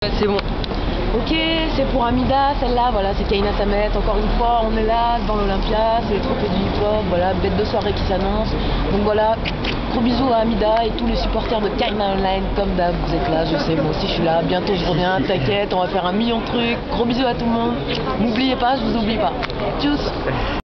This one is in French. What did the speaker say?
C'est bon. Ok, c'est pour Amida, celle-là, voilà, c'est Kaina Samet. Encore une fois, on est là dans l'Olympia, c'est les trophées du hip-hop, voilà, bête de soirée qui s'annonce. Donc voilà, gros bisous à Amida et tous les supporters de Kaina Online, comme d'hab, vous êtes là, je sais, moi aussi je suis là, bientôt je reviens, t'inquiète, on va faire 1 million de trucs. Gros bisous à tout le monde, n'oubliez pas, je vous oublie pas. Tchuss.